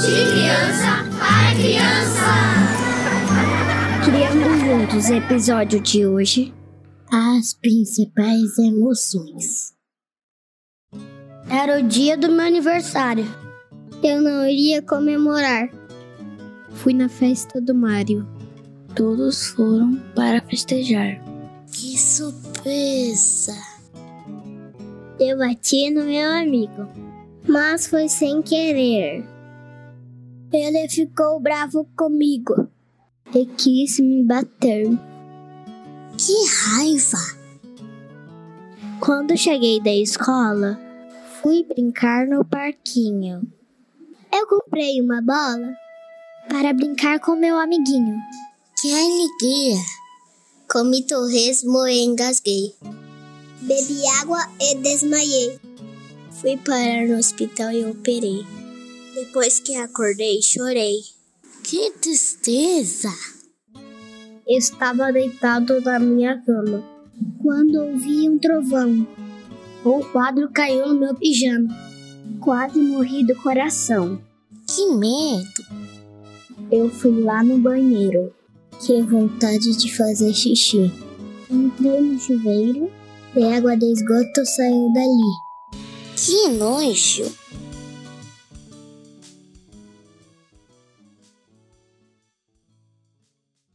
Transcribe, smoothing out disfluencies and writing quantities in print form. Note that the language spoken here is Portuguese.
De criança para criança. Criando Juntos, episódio de hoje. As principais emoções. Era o dia do meu aniversário. Eu não iria comemorar. Fui na festa do Mário. Todos foram para festejar. Que surpresa! Eu bati no meu amigo, mas foi sem querer. Ele ficou bravo comigo e quis me bater. Que raiva! Quando cheguei da escola, fui brincar no parquinho. Eu comprei uma bola para brincar com meu amiguinho. Que alegria! Comi torresmo e engasguei. Bebi água e desmaiei. Fui parar no hospital e operei. Depois que acordei, chorei. Que tristeza! Estava deitado na minha cama quando ouvi um trovão. Um quadro caiu no meu pijama. Quase morri do coração. Que medo! Eu fui lá no banheiro. Que vontade de fazer xixi. Entrei no chuveiro e a água do esgoto saiu dali. Que nojo!